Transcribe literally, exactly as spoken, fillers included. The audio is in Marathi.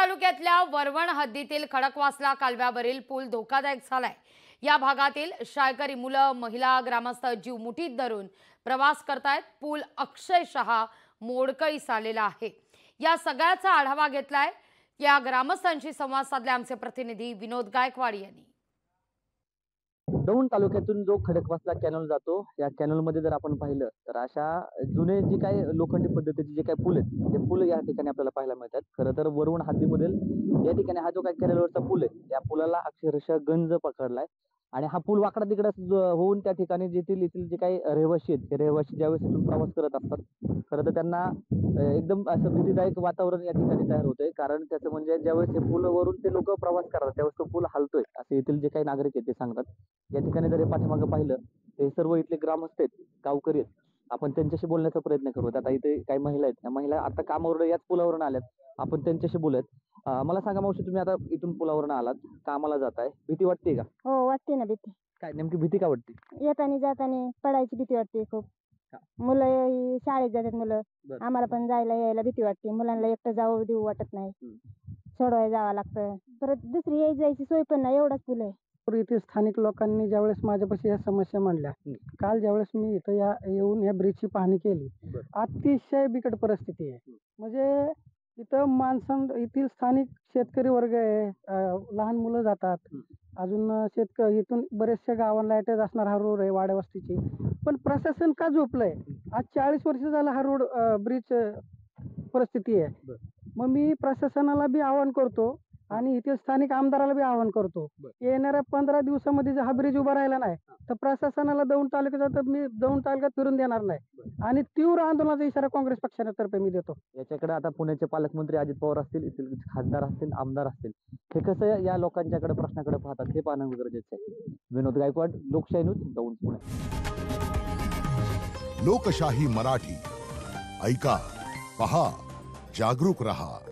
तालुक्यातल्या वरवण हद्दीतील खडकवासला कालव्यावरील पूल धोकादायक झालाय। या भागातील शाळकरी मुलं, महिला, ग्रामस्थ जीव मुठीत धरून प्रवास करतायत। पूल अक्षरशः मोडकळीस आलेला आहे। या सगळ्याचा आढावा घेतलाय या ग्रामस्थांशी संवाद साधले आमचे प्रतिनिधी विनोद गायकवाड यांनी। दौंड तालुक्यातून जो खडकवासला कॅनल जातो, या कॅनल मध्ये जर आपण पाहिलं तर अशा जुने जे काही लोखंडी पद्धतीचे जे काही पूल आहेत ते पूल या ठिकाणी आपल्याला पाहायला मिळतात। खरं तर वरवण हद्दीमधील या ठिकाणी हा जो काही कॅनलवरचा पूल आहे त्या पुलाला अक्षरशः गंज पकडलाय आणि हा पूल वाकडा तिकडे होऊन त्या ठिकाणी जेथील येथील जे काही रहिवासी आहेत ते रहिवासी ज्यावेळेस इथून प्रवास करत असतात खरं तर त्यांना एकदम असं भीतीदायक वातावरण या ठिकाणी तयार होतंय। कारण त्याचं म्हणजे ज्यावेळेस हे पूलवरून ते लोक प्रवास करतात त्यावेळेस तो पूल हलतोय असे येथील जे काही नागरिक आहेत ते सांगतात। या ठिकाणी जर पाठीमागं पाहिलं ते सर्व इथले ग्रामस्थ आहेत, गावकरी आहेत। आपण त्यांच्याशी बोलण्याचा प्रयत्न करू। आता इथे काही महिला आहेत, त्या महिला आता कामावर याच पुलावरून आल्यात, आपण त्यांच्याशी बोलूयात। मला सांगा मावशी, तुम्ही आता इथून पुलावरून आलात, कामाला जाताय, भीती वाटते का? हो वाटते ना भीती। काय नेमकी भीती का वाटते? येताना जाताना पडायची भीती वाटते खूप। मुलं ही शाळेत जातात मुलं, आम्हाला पण जायला यायला भीती वाटते। मुलांना एकटं जाऊ देऊ वाटत नाही, सोडवायला जावं लागतं। परत दुसरी यायची जायची सोय पण नाही, एवढाच पूल आहे। इथे स्थानिक लोकांनी ज्यावेळेस माझ्यापाशी या समस्या मांडल्या, काल ज्यावेळेस मी इथं या येऊन या ब्रिजची पाहणी केली, अतिशय बिकट परिस्थिती आहे। म्हणजे इथं माणसां येथील स्थानिक शेतकरी वर्ग आहे, लहान मुलं जातात, अजून शेतकरी इथून बरेचशा गावांना अटॅच असणार हा रोड आहे वाड्या वस्तीची, पण प्रशासन का झोपलंय? आज चाळीस वर्ष झालं हा रोड ब्रिज परिस्थिती आहे। मग मी प्रशासनाला बी आवाहन करतो आणि इथे स्थानिक आमदाराला बी आवाहन करतो, येणाऱ्या पंधरा दिवसामध्ये जर हा ब्रिज उभा राहिला नाही तर प्रशासनाला दौंड तालुक्यात मी दौंड तालुक्यात फिरून देणार नाही आणि तीव्र आंदोलनाचा इशारा काँग्रेस पक्षातर्फे मी देतो। याच्याकडे आता पुण्याचे पालकमंत्री अजित पवार असतील, इथले खासदार असतील, आमदार असतील, हे कसं या लोकांच्याकडे प्रश्नाकडे पाहतात हे पाहणं गरजेचं आहे। विनोद गायकवाड, लोकशाही न्यूज, दौंड, पुणे। लोकशाही मराठी ऐका, पहा, जागरूक रहा।